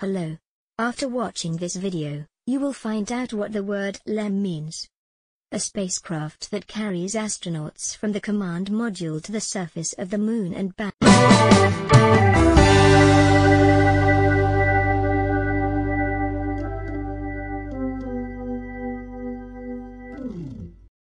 below. After watching this video, you will find out what the word LEM means. A spacecraft that carries astronauts from the command module to the surface of the moon and back.